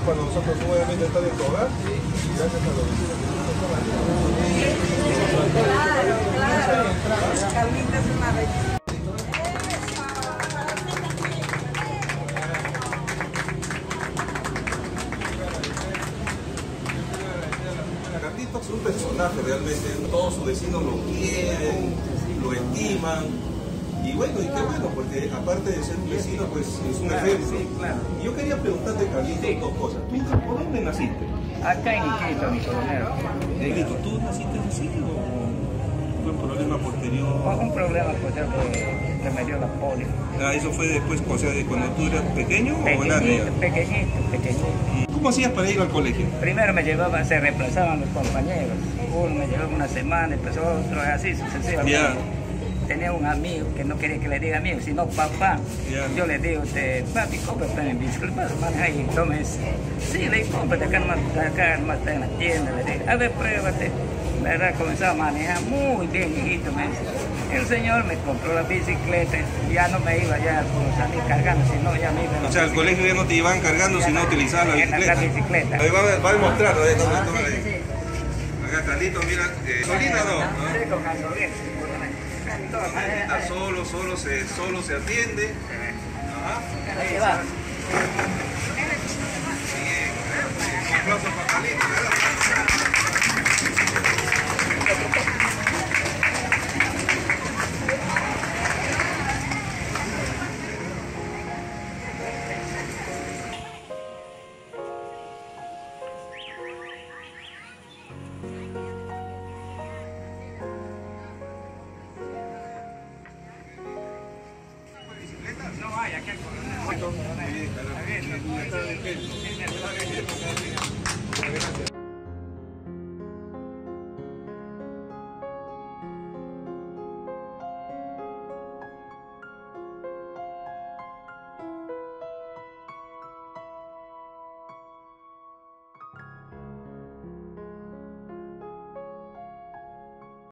para nosotros nuevamente estar en tu hogar y gracias a los vecinos que nos están ayudando. Claro. Carlita es una belleza. Carlito es un personaje realmente, todos sus vecinos lo quieren, lo estiman. Y bueno, y qué bueno, porque aparte de ser un vecino, pues es un ejemplo. Sí, claro. Y yo quería preguntarte, Carlito, dos cosas. ¿Tú por dónde naciste? Acá en Iquitos, mi coronel. Carlito, ¿tú naciste así o fue un problema posterior? Un problema que me dio la polio. Ah, ¿eso fue después, o sea, de cuando tú eras pequeño o grande? Pequeñito. ¿Cómo hacías para ir al colegio? Primero me llevaban, se reemplazaban los compañeros. Uno me llevaba una semana, después otro, así sucesivamente. Ya. Tenía un amigo que no quería que le diga amigo, sino papá. Ya. Yo le digo, papi, cómprate en bicicleta, maneja y tomes. Sí, le digo, cómprate acá nomás está en la tienda. Le digo, a ver, pruébate. ¿Verdad? Comenzaba a manejar muy bien, hijito, me dice. El señor me compró la bicicleta, ya no me iba ya por salir cargando, sino ya me iba. O sea, al colegio ya no te iban cargando si no utilizabas la bicicleta. La bicicleta. Ahí va a demostrar, ¿no? Sí. Acá Carlito, mira, gasolina no. Sí, con gasolina. Está solo se atiende. Ajá. Ahí va. Bien, un aplauso para Carlito, ¿verdad? No hay, aquí hay coronel. Muy bien, Carlito. Gracias.